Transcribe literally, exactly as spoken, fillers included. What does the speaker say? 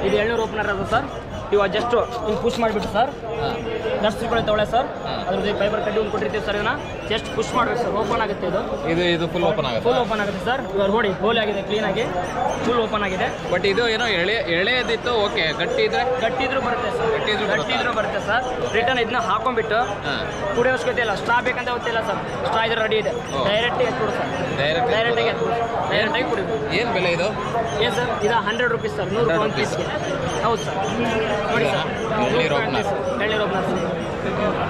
ಇದು ಎಳ್ನೂರು ಓಪನರ್ ಅದು ಸರ್. ಇವಾಗ ಜಸ್ಟ್ ಹಿಂಗೆ ಪುಷ್ ಮಾಡಿಬಿಟ್ಟು ಸರ್ ನರ್ಸ್ಗಳು ತಗೊಳ್ಳೆ ಸರ್. ಅದ್ರದ್ದು ಫೈಬರ್ ಕಡ್ಡಿ ಒಂದು ಕೊಟ್ಟಿರ್ತೀವಿ ಸರ್. ಇದನ್ನ ಜಸ್ಟ್ ಪುಷ್ ಮಾಡಬೇಕು ಸರ್, ಓಪನ್ ಆಗುತ್ತೆ. ಇದು ಇದು ಇದು ಫುಲ್ ಓಪನ್ ಆಗುತ್ತೆ ಫುಲ್ ಓಪನ್ ಆಗುತ್ತೆ ಸರ್. ಇವಾಗ ನೋಡಿ ಹೋಲ್ ಆಗಿದೆ, ಕ್ಲೀನಾಗಿ ಫುಲ್ ಓಪನ್ ಆಗಿದೆ. ಬಟ್ ಇದು ಏನೋ ಎಳೆ ಎಳೆದಿತ್ತು. ಓಕೆ, ಗಟ್ಟಿ ಇದ್ರೆ ಗಟ್ಟಿ ಇದ್ರೂ ಬರುತ್ತೆ ಸರ್. ಗಟ್ಟಿ ಇದ್ರೂ ಗಟ್ಟಿ ಇದ್ರೂ ಬರುತ್ತೆ ಸರ್. ರಿಟರ್ನ್ ಇದನ್ನ ಹಾಕೊಂಡ್ಬಿಟ್ಟು ಕುಡಿಯೋ ಅವಶ್ಯಕತೆ ಇಲ್ಲ. ಸ್ಟ್ರಾ ಬೇಕಂತ ಗೊತ್ತಿಲ್ಲ ಸರ್. ಸ್ಟ್ರಾ ಇದ್ರೆ ರೆಡಿ ಇದೆ. ಡೈರೆಕ್ಟಾಗಿ ಎತ್ಕೊಡು ಸರ್. ಡೈರೆಕ್ಟ್ ಡೈರೆಕ್ಟಾಗಿ ಎತ್ಕೊಡು, ಡೈರೆಕ್ಟಾಗಿ ಕುಡಿಬೇಕು. ಏನು ಬೆಲೆ ಇದು? ಏನು ಸರ್, ಇದು ಹಂಡ್ರೆಡ್ ರುಪೀಸ್ ಸರ್, ನೂರು ರೂಪಾಯಿ ಒಂದು ಪೀಸ್ಗೆ. ಹೌದು ಸರ್, ನೋಡಿ ಸರ್, ಎಳ್ನೀರು ಓಪನರ್. ಎಳ್ನೀರು ಓಪನರ್ ಸರ್.